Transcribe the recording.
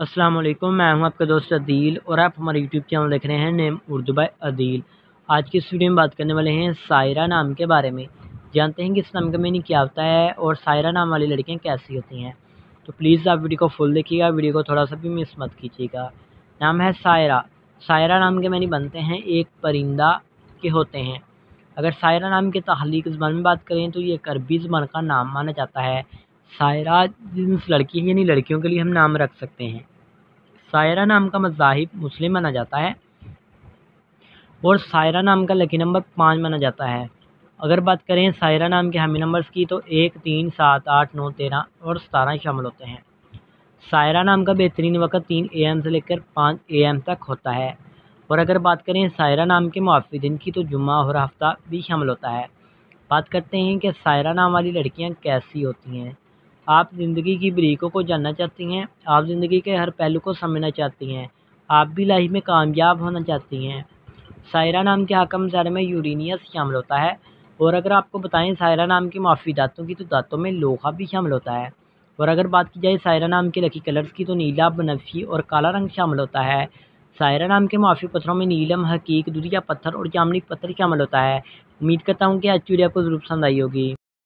अस्सलाम वालेकुम, मैं हूं आपका दोस्त अदील और आप हमारे यूट्यूब चैनल देख रहे हैं नेम उर्दू बाय अदील। आज की इस वीडियो में बात करने वाले हैं सायरा नाम के बारे में। जानते हैं कि इस नाम का मीनिंग क्या होता है और सायरा नाम वाली लड़कियां कैसी होती हैं। तो प्लीज़ आप वीडियो को फुल देखिएगा, वीडियो को थोड़ा सा भी मिस मत कीजिएगा। नाम है सायरा। सायरा नाम के मानी बनते हैं एक परिंदा के होते हैं। अगर सायरा नाम के तहलीक ज़बान में बात करें तो ये एक अरबी ज़बान का नाम माना जाता है। सायरा जिन्स लड़की यानी लड़कियों के लिए हम नाम रख सकते हैं। सायरा नाम का मज़ाहिब मुस्लिम माना जाता है और सायरा नाम का लकी नंबर 5 माना जाता है। अगर बात करें सायरा नाम के हामी नंबर्स की तो 1, 3, 7, 8, 9, 13 और 17 शामिल होते हैं। सायरा नाम का बेहतरीन वक़्त 3 AM से लेकर 5 AM तक होता है। और अगर बात करें सायरा नाम के मुआफ़ी दिन की तो जुम्मा और हफ्ता भी शामिल होता है। बात करते हैं कि सायरा नाम वाली लड़कियां कैसी होती हैं। आप ज़िंदगी की बारीकियों को जानना चाहती हैं, आप ज़िंदगी के हर पहलू को समझना चाहती हैं, आप भी लाइफ में कामयाब होना चाहती हैं। सायरा नाम के हकम ज़ार में यूरेनियस शामिल होता है। और अगर आपको बताएं सायरा नाम के मुआफ़ी दांतों की तो दांतों में लोहा भी शामिल होता है। और अगर बात की जाए सायरा नाम के लकी कलर्स की तो नीला, बनफशी और काला रंग शामिल होता है। सायरा नाम के मुआफ़ी पत्थरों में नीलम, हकीक, दुधिया पत्थर और जामनी पत्थर शामिल होता है। उम्मीद करता हूँ कि आज वीडियो आपको ज़रूर पसंद आई होगी।